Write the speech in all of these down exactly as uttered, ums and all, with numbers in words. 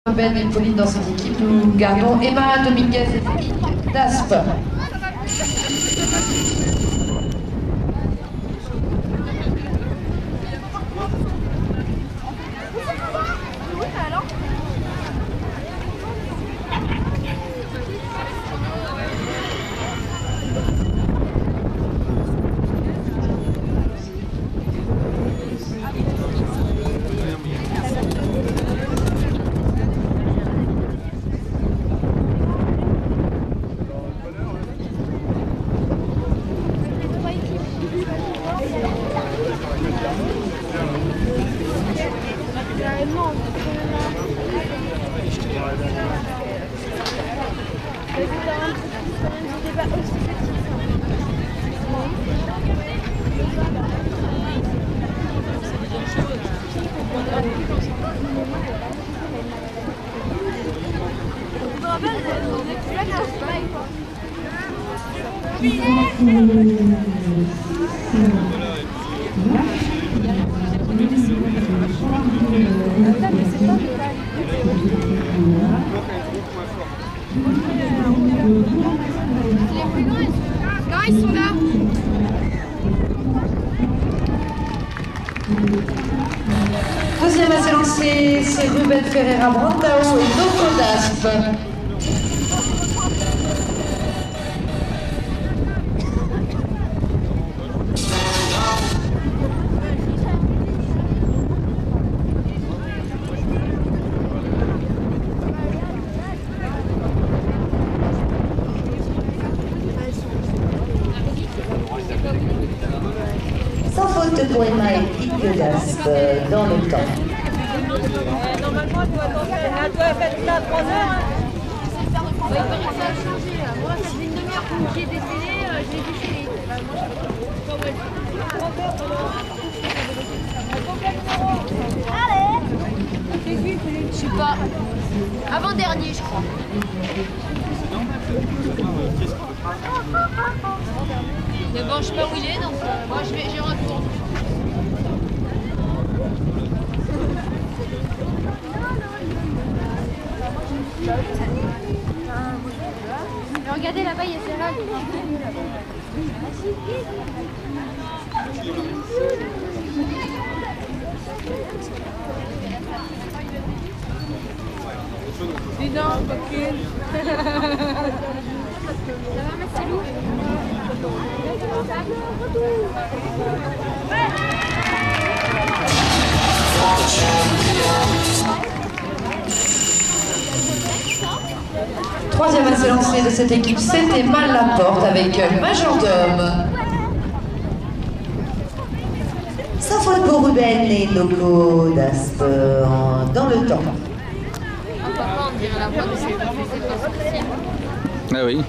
Ben et Pauline dans cette équipe. Nous gardons Emma Dominguez et d'Aspe. Non, ils sont là. Deuxième à s'élancer, c'est Ruben Ferreira Brandao et Loco d'Aspe. Sans faute pour Emma et Pique d'Aspe dans le temps. Euh, normalement, elle doit attendre. Elle doit être là à trois heures. Oui, ça a changé. Moi, ça fait une demi-heure que j'ai décelé, je l'ai décelé. Allez. Je sais pas. Avant-dernier, je crois. Mais bon, je sais pas où il est, donc euh, moi je vais, j'y retourne. Mais regardez là-bas, il y a Sarah. Dis donc, coquine. Ça va, merci Lou. Troisième à s'élancer de cette équipe, c'était Mal la porte avec Majordome. Sans faute pour Ruben et Loco d'Aspe dans le temps. Papa, on dirait la voix de ses professeurs. Ah oui.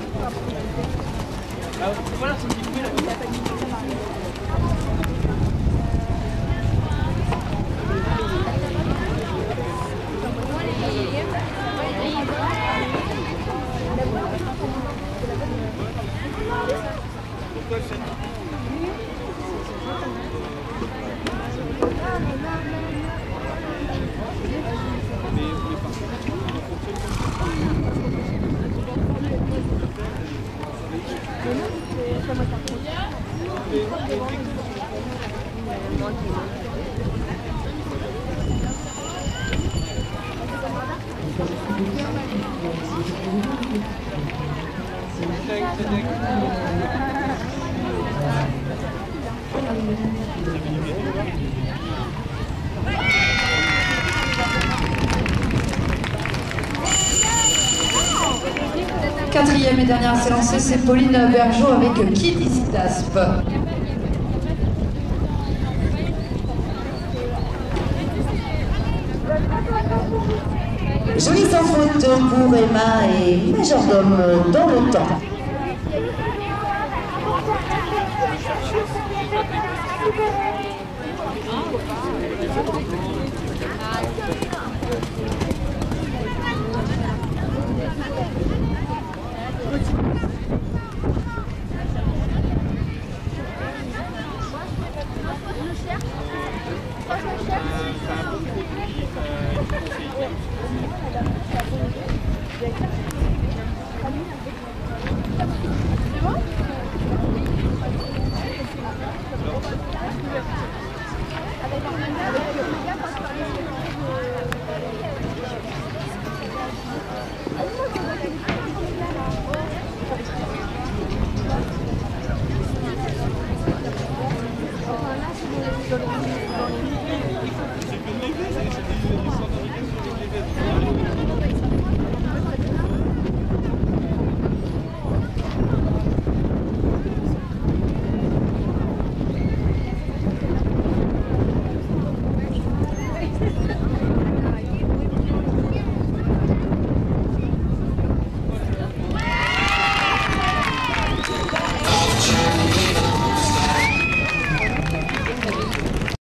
Quatrième et dernière à s'élancer, c'est Pauline Bergeau avec Qui d'ici d'Aspe. Jolie sans faute pour Emma et Majordome dans le temps. Super.